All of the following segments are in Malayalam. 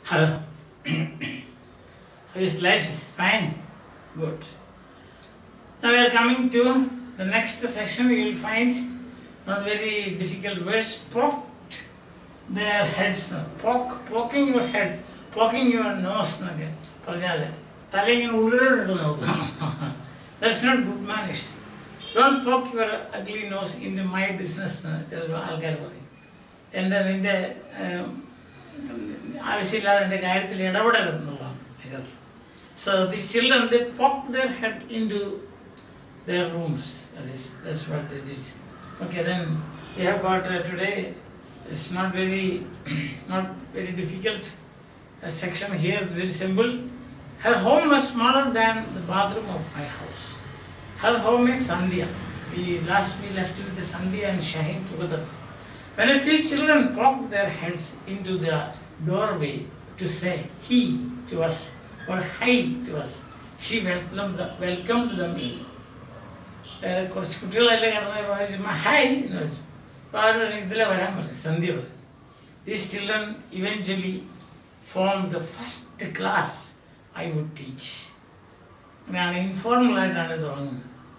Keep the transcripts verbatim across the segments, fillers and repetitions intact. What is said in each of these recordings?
Hello. How is life? Fine. Good. Now we are coming to the next section. You will find not very difficult words. Poked their heads. Poke, poking your head, poking your nose. That's not good manners. Don't poke your ugly nose into my business. And then in the so these children, they poke their head into their rooms. That is, that's what they did. Okay, then we have got uh, today. It's not very, not very difficult. A section here, very simple. Her home was smaller than the bathroom of my house. Her home is Sandhya. We last we left with the Sandhya and Shaheen together. When a few children poked their heads into the doorway to say he to us or hi to us, she welcomed, the, welcomed them in. Hi. These children eventually formed the first class I would teach. Informal.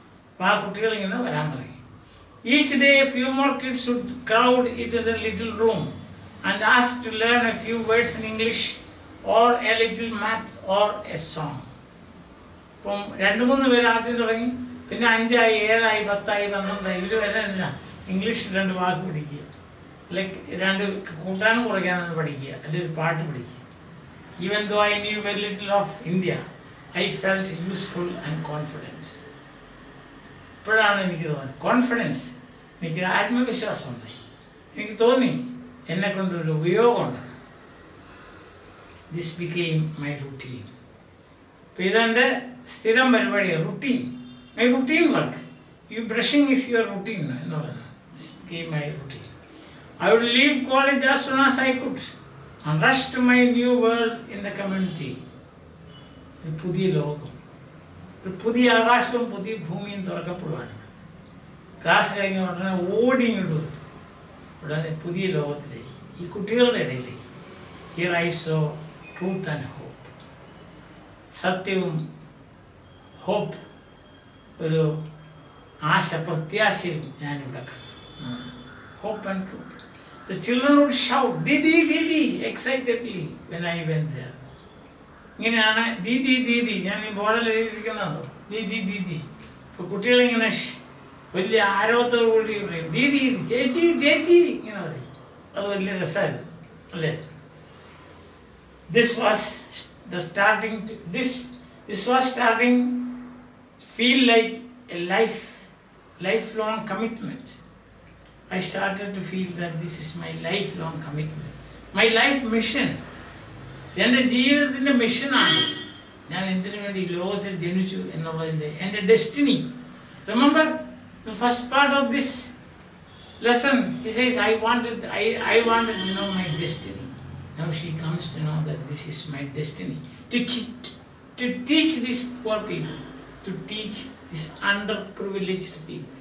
Each day a few more kids would crowd into the little room and ask to learn a few words in English or a little math or a song. From Randamun Verati, Pinanja, Eri, Batai, Bandam, English and Wakudi. Like Randu Kutan Koragan Badikia, a little part of it. Even though I knew very little of India, I felt useful and confident. Confidence. Niki Atmavishwasam. Niki Toni. Enna kondu upayogamund. This became my routine. Pedante sthiram paripadi routine. My routine work. You brushing is your routine. No, this became my routine. I would leave college as soon as I could and rush to my new world in the community. A pudhiya lokam. A pudhiya agasham, pudhiya bhumi in thorakappuvan. Class going on, voting. But I put the law today. He could tell readily. Here I saw truth and hope. Satyam, hope. Pero Asha Pratyashim, hope and truth. The children would shout, Didi, Didi, excitedly when I went there. Didi, Didi, yani border ladies, Didi, Didi. For Kutilang in a Didi, Jechi, Jechi, you know, this was the starting, to, this, this was starting to feel like a life, lifelong commitment. I started to feel that this is my lifelong commitment, my life mission. Then the Jesus in the mission, and the destiny. Remember? The first part of this lesson, he says, I wanted, I, I wanted to know my destiny. Now she comes to know that this is my destiny. To, to teach these poor people, to teach these underprivileged people.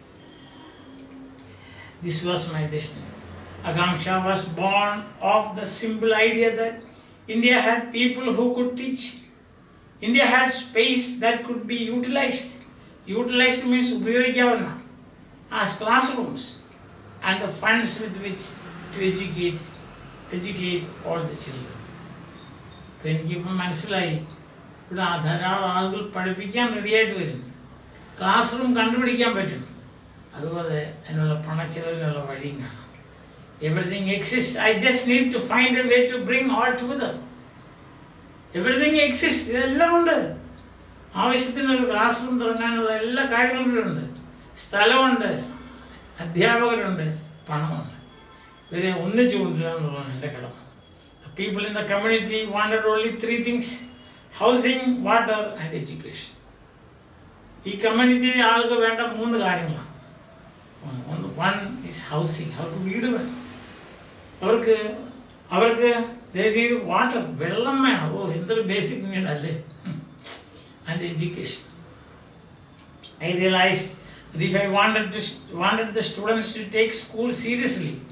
This was my destiny. Akanksha was born of the simple idea that India had people who could teach. India had space that could be utilized. Utilized means upayogikavana as classrooms and the funds with which to educate educate all the children. When you manslai, put Adhara Algul Padipikan ready classroom contribution better. Otherwise, another Panachal wedding. Everything exists. I just need to find a way to bring all together. Everything exists. ആവശ്യത്തിന് ഒരു ക്ലാസ് റൂം തുടങ്ങാനുള്ള എല്ലാ കാര്യങ്ങളുണ്ട്, സ്ഥലമുണ്ട്, അധ്യാപകരുണ്ട്, പണമുണ്ട്. ഇവരെ ഒന്നിച്ചു കൊണ്ടുവരിക എന്നുള്ളതാണ് എൻ്റെ കടമ. The people in the community wanted only three things: housing, water and education. ഈ കമ്മ്യൂണിറ്റിയിലെ ആൾക്ക് വേണ്ട മൂന്ന് കാര്യങ്ങളാണ്. One is housing, അവർക്ക് വീട് വേണം. അവർക്ക് അവർക്ക് വാട്ടർ, വെള്ളം വേണം. ഓ, എന്തൊരു ബേസിക് നീഡ് അല്ലേ. And education. I realized that if I wanted to wanted the students to take school seriously,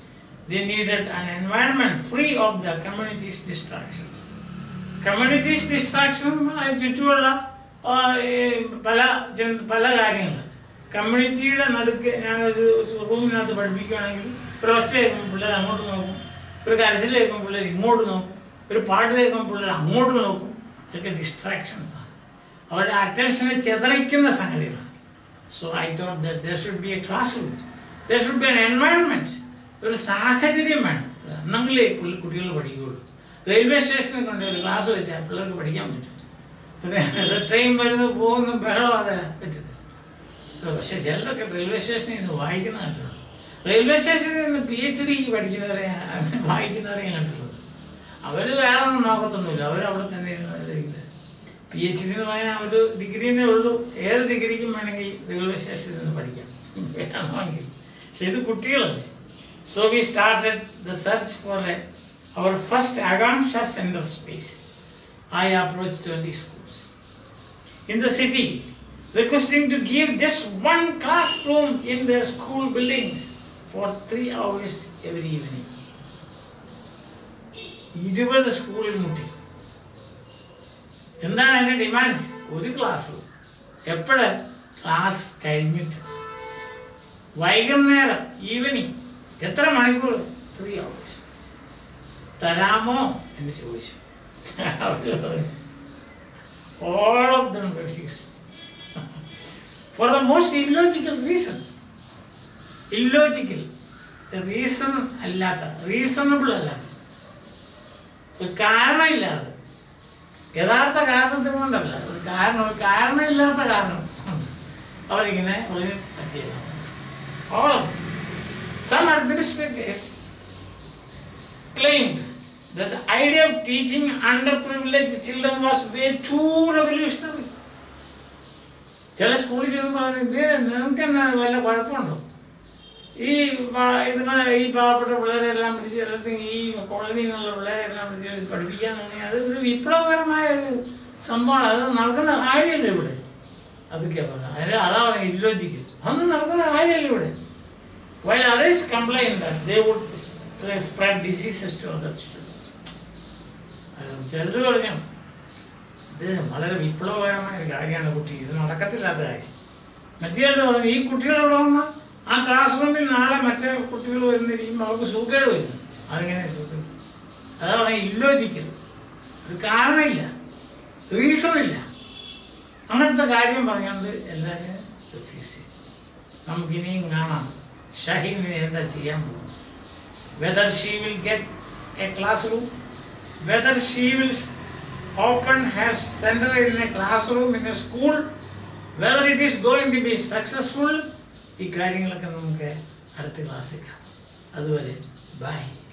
they needed an environment free of the community's distractions. Community's distraction ചുറ്റുമുള്ള പല പല കാര്യങ്ങൾ. കമ്മ്യൂണിറ്റിയുടെ നടുക്ക് ഞാനൊരു റൂമിനകത്ത് പഠിപ്പിക്കുകയാണെങ്കിൽ ഒരു ഒച്ച കേൾക്കുമ്പോൾ പിള്ളേർ അങ്ങോട്ട് നോക്കും, ഒരു കരച്ചിൽ കേൾക്കുമ്പോൾ പിള്ളേർ ഇങ്ങോട്ട് നോക്കും, ഒരു പാട്ട് കേൾക്കുമ്പോൾ പിള്ളേർ അങ്ങോട്ട് നോക്കും. ഇതൊക്കെ ഡിസ്ട്രാക്ഷൻസ് ആണ്, അവരുടെ അറ്റൻഷനെ ചെതറിക്കുന്ന സംഗതികളാണ്. So I thought that there should be a classroom, there should be an environment, ഒരു സാഹചര്യം വേണം, എന്നെങ്കിലേ കുട്ടികൾ പഠിക്കുകയുള്ളൂ. റെയിൽവേ സ്റ്റേഷനിൽ കൊണ്ട് ഒരു ക്ലാസ് വെച്ചാൽ പിള്ളേർക്ക് പഠിക്കാൻ പറ്റും. ട്രെയിൻ വരുന്നു പോകുന്നു ബഹളം അതല്ല പറ്റുന്നത്. പക്ഷെ ചിലരൊക്കെ റെയിൽവേ സ്റ്റേഷനിൽ നിന്ന് വായിക്കുന്ന കണ്ടിട്ടുള്ളൂ. റെയിൽവേ സ്റ്റേഷനിൽ നിന്ന് പി എച്ച് ഡി പഠിക്കുന്നവരെ വായിക്കുന്നവരെ കണ്ടിട്ടുള്ളൂ. അവർ വേറെ ഒന്നും നോക്കത്തൊന്നുമില്ല, അവരവിടെ തന്നെ ഇരുന്ന് പി എച്ച് ഡി എന്ന് പറഞ്ഞാൽ ഒരു ഡിഗ്രിന്നേ ഉള്ളൂ. ഏത് ഡിഗ്രിക്കും വേണമെങ്കിൽ റെയിൽവേ സ്റ്റേഷനിൽ നിന്ന് പഠിക്കാം വേണമെങ്കിൽ. പക്ഷെ ഇത് കുട്ടികളല്ലേ. So we started the search for our first Akanksha centre space. I approached twenty schools in the city, requesting to give just one classroom in their school buildings for three hours every evening. ഇരുപത് സ്കൂളിൽ മുട്ടി. എന്താണ് എൻ്റെ ഡിമാൻഡ്? ഒരു ക്ലാസ് റൂം. എപ്പോഴും ക്ലാസ് കഴിഞ്ഞിട്ട് വൈകുന്നേരം ഈവനിങ് എത്ര മണിക്കൂർ? ത്രീ അവേഴ്സ് തരാമോ എന്ന് ചോദിച്ചു. All of them refused for the most illogical reasons. Illogical, reason അല്ലാത്ത, റീസണബിൾ അല്ലാത്ത, ഒരു കാരണമില്ലാതെ, യഥാർത്ഥ കാരണത്തിന് കൊണ്ടല്ല, ഒരു കാരണം ഒരു കാരണമില്ലാത്ത കാരണം അവരിങ്ങനെ ഒരു പറ്റിയില്ല. All of them. Some administrators claimed that the idea of teaching underprivileged children was way too revolutionary. ചില സ്കൂളിൽ ചെല്ലുമ്പോൾ നിങ്ങൾക്ക് തന്നെ വല്ല കുഴപ്പമുണ്ടോ? ഈ ഇതുങ്ങളെ ഈ പാവപ്പെട്ട പിള്ളേരെല്ലാം പിടിച്ച് അല്ലെങ്കിൽ ഈ കോളനിയിൽ നിന്നുള്ള പിള്ളേരെല്ലാം പിടിച്ച് പഠിപ്പിക്കാൻ തുടങ്ങി അത് ഒരു വിപ്ലവകരമായ ഒരു സംഭവമാണ്. അത് നടക്കുന്ന കാര്യമല്ല ഇവിടെ. അതൊക്കെയാണ് പറഞ്ഞത്. അതിന് അതാ പറയുന്നത് ഇല്ലോജിക്കൽ. അതൊന്നും നടക്കുന്ന കാര്യമല്ല ഇവിടെ. While others complained that they would spread diseases to other students. ചിലർ പറഞ്ഞു ഇത് വളരെ വിപ്ലവകരമായ ഒരു കാര്യമാണ് കുട്ടി, ഇത് നടക്കത്തില്ലാത്ത കാര്യം. മറ്റേ പറഞ്ഞു ഈ കുട്ടികളോട് വന്നാൽ ആ ക്ലാസ് റൂമിൽ നാളെ മറ്റേ കുട്ടികൾ വരുന്നിരിക്കുമ്പോൾ അവർക്ക് സുഖേട് വരുന്നു. അതിങ്ങനെ സുഖം. അതാ പറഞ്ഞാൽ ഇല്ലോജിക്കൽ, ഒരു കാരണമില്ല, റീസണില്ല. അങ്ങനത്തെ കാര്യം പറഞ്ഞുകൊണ്ട് എല്ലാവരും റിഫ്യൂസ് ചെയ്തു. നമുക്കിനിയും കാണാം ഷഹീന് എന്താ ചെയ്യാൻ പോകും. Whether she will get a classroom, whether she will open her center in a classroom in a school, whether it is going to be successful, ഈ കാര്യങ്ങളൊക്കെ നമുക്ക് അടുത്ത ക്ലാസ്സിൽ കാണാം. അതുവരെ ബൈ.